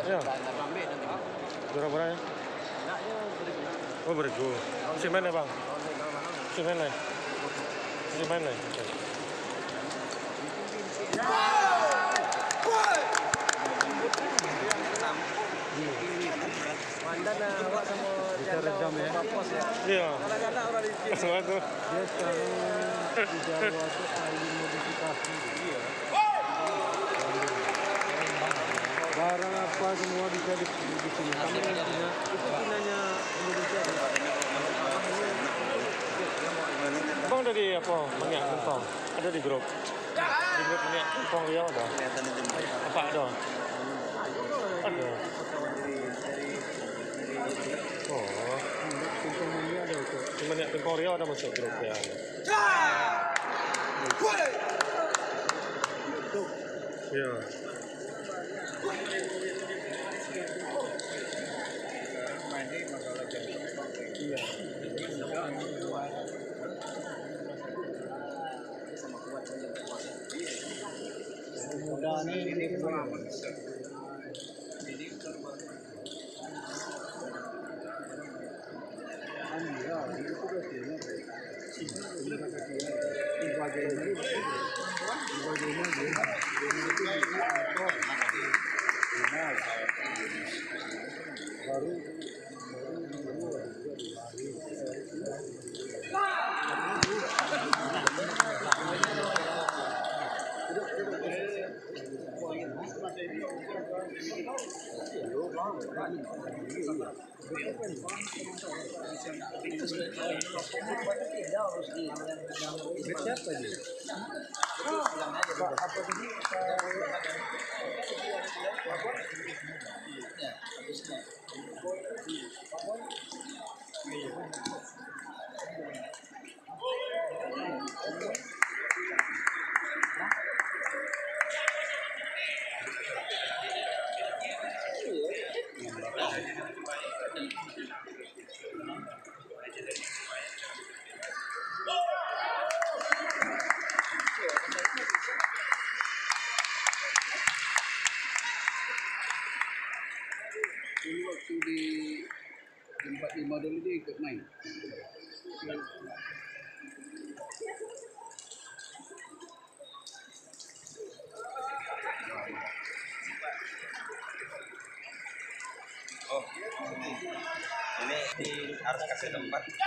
Ya. Rame nanti. Berapa ya? Oh, beriku. Simen ya, Bang? Simen lah. Simen lah. Mandan awak sama redam ya. Pos ya. Iya. Kadang-kadang orang di sini. Semua tuh. Dia sekarang di Jawa tuh ahli modifikasi. Iya. Barang apa semua bisa di sini. Kami punya itu punyanya Indonesia. Bang ada di apa? Minyak Gentong. Ada di grup. Di grup minyak Gentong dia ada. Apa ada? Ada. Oh, Contohnya ada itu. minyak Gentong Riau ada masuk grup ya. Iya. Mudah nih ini siapa dia? Apa tadi? Dulu waktu di tempat 5 dulu dia ikut main. Oh, ini harus kasih tempat.